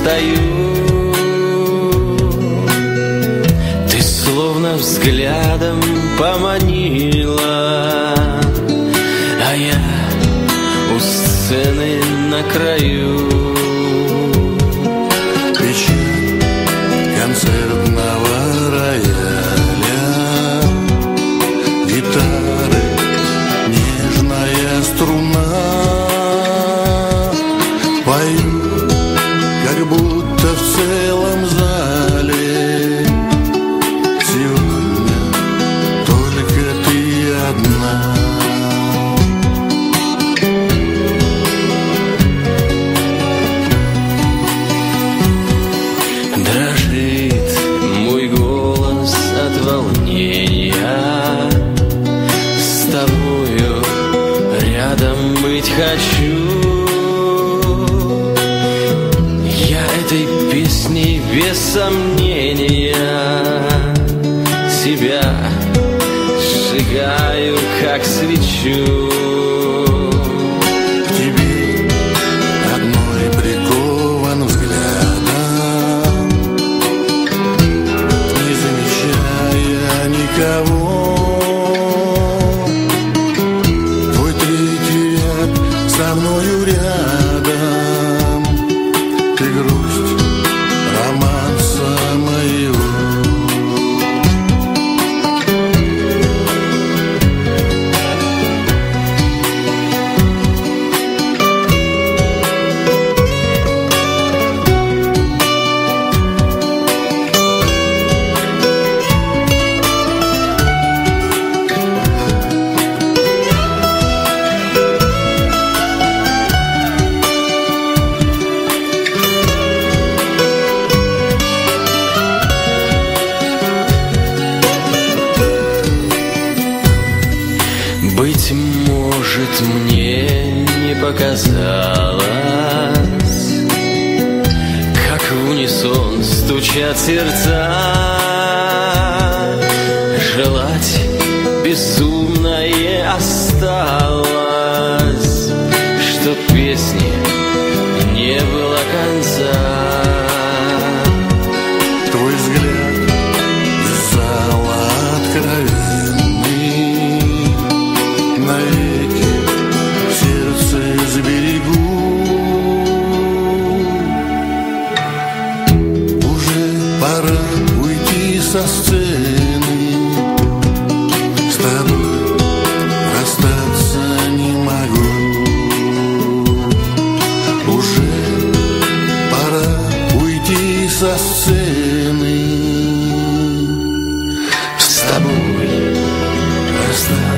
устаю. Ты словно взглядом поманила, а я у сцены на краю. Печаль концертного рояля, гитары, нежная струна. Пою, как будто в целом зале. Сегодня только ты одна. Дрожит мой голос от волнения. С тобою рядом быть хочу. Я этой песней без сомнения себя сжигаю, как свечу. К тебе одной прикован взглядом, не замечая никого. Твой третий ряд со мною рядом. Ты грусть романса моего. Быть может, мне не показалось, как в унисон стучат сердца. Желать безумное осталось, чтоб песни не было конца. Твой взгляд из зала откровенный, навеки в сердце сберегу. Уже пора уйти со сцены, с тобой расстаться не могу. Уже пора уйти со сцены, с тобой расстаться.